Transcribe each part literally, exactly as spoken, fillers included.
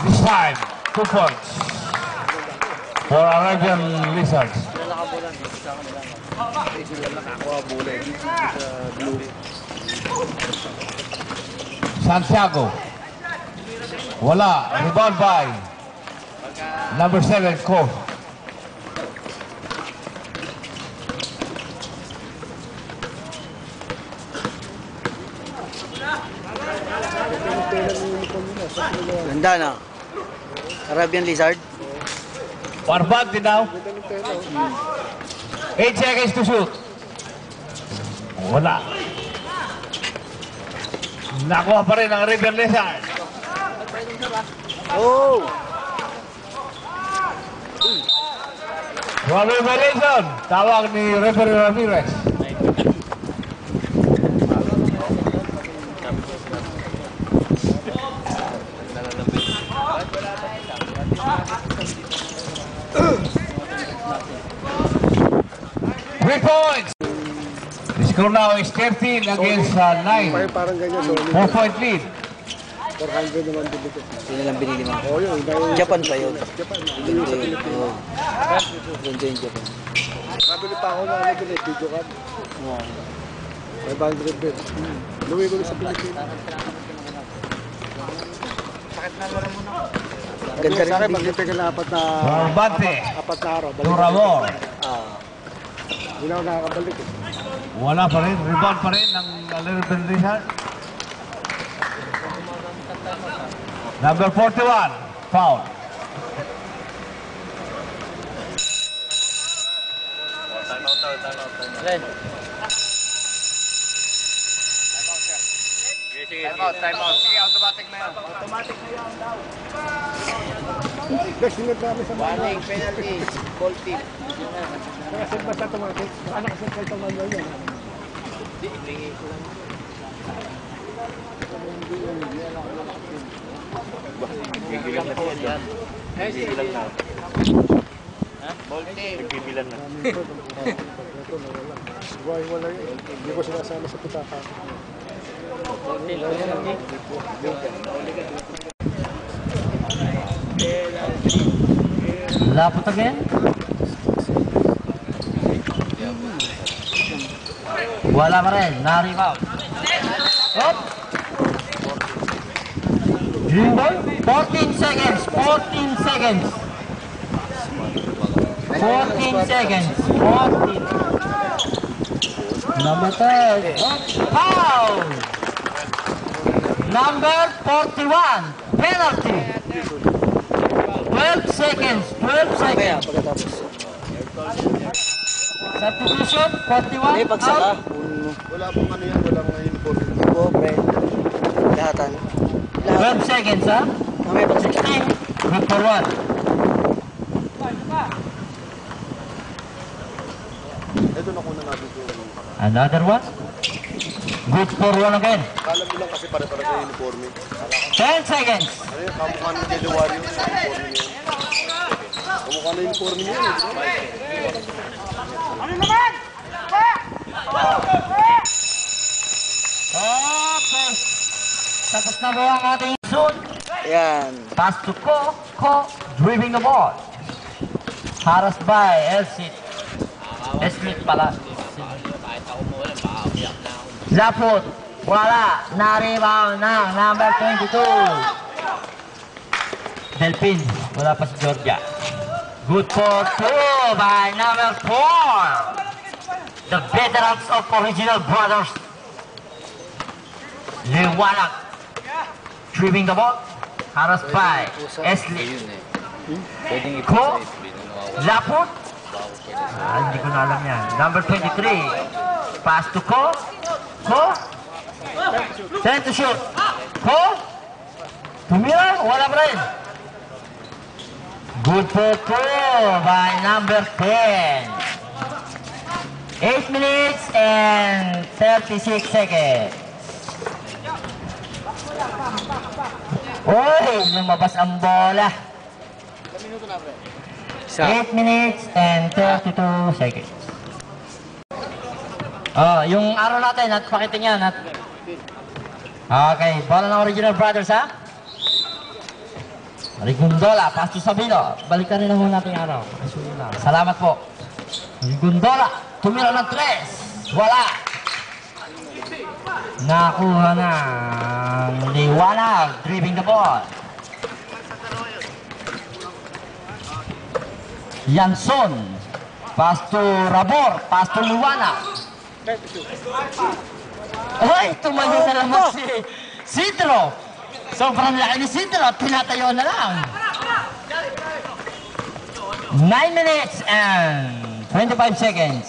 This time, two points for Arabian Lizards. Santiago. Wala. Rebound by number seven, Ko. Ganda na. Arabian Lizard. Parbag din daw. eight seconds to shoot. Wala. Nakuha pa rin ang Arabian Lizard. Oh! One violation. Tawag ni Referee Ramirez. Three points. The score now is thirteen against uh, nine. Four point lead. four hundred naman dito. Sino lang binili mo? Oh, yun. Japan pa yun. Japan. Hindi. Ganda yung Japan. Nakabili pa ako ng ano dito, video card. five hundred din. Luwi ko sa Pilipinas. Ganda rin sa akin, yung maglipay ka na apat na... Bante. Apat na araw. Turamor. Ah. Hindi na ako nakakabalik eh. Wala pa rin. Rebound pa rin ng Arabian Lizard. Number forty-one, foul. Time out, time out, time out. Time out, time out. Sige, automatic na yan. Automatic na yan daw. Guys, sinod namin sa mga... Warning, penalty, ball tip. Nakasin ba sa automatic? Ano kasi kayo sa manual yan? Hindi, ibigay ko lang. Bibilang na siya. Bibilang na. Ha? Ball tip. Bibilang na. Buhay wala yun. Hindi ko sinasama sa pitaka. Lapot again. Wala pa rin. Na-rebound. Up. Green ball. fourteen seconds. fourteen seconds. fourteen seconds. fourteen. Number ten. Foul. Number forty-one. Penalty. twelve seconds. twelve Kaya, seconds. pagkatapos. Substitution. forty-one. Hindi, pagsaka. Wala pong ano yan, walang uniform. Ibo, pre. Lahatan. twelve seconds, ha? Mamaya pagsaka. sixteen. Good for one. Ito na kuna natin ito. Another one. Good for one again. Kala mo lang kasi pare-pare sa uniform. ten seconds. Ano yun, kamukha ng Jelly Warriors sa uniform niya. Kamukha ng uniform niya. Ano naman? Okay. Tapos na ba ang ating shoot? Ayan. Pass to Ko. Ko driving the ball. Harassed by Elsit. Eslit pala. Zapot. Wala. Na-rebound ng number twenty-two. Delpin. Wala pa si Georgia. Good for two by number four. The veterans of Original Brothers. Lewanak. Driving the ball. Harassed by Esli. Ko. Laput. Ah, hindi ko na alam yan. Number twenty-three. Pass to Ko. Ko. Send to shoot. Ko. Tumira. Wala pa rin. Good for two by number ten. eight minutes and thirty-six seconds. Uy, lumabas ang bola. eight minutes and thirty-two seconds. Oh, yung araw natin, at pakita niya. At... Okay, bola ng Original Brothers, ha? Rigondola, pass to Sabino. Balikan rin na muna natin araw. Salamat po. Rigondola, tumira ng tres. Wala. Nakuha na Liwanag, dribbling the ball. Yanson, pass to Rabor, pass to Liwanag. Ay, tumayo na naman si Sidro. Sobrang laki ni Sidro, tinatayo na lang. nine minutes and twenty-five seconds.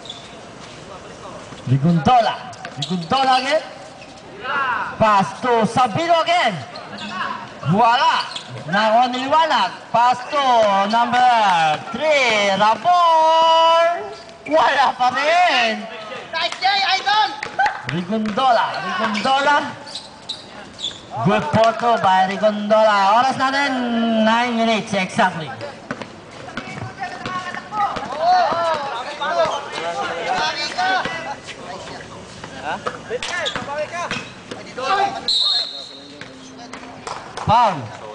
Rigondola. Rigondola again. Pass to Sabino again. Wala. Nakuha ni Liwanag. Pass to number three, Rabor. Wala pa rin. Nice day, Idol! Rigondola. Rigondola. Good photo by Rigondola. Oras natin, nine minutes exactly. Foul.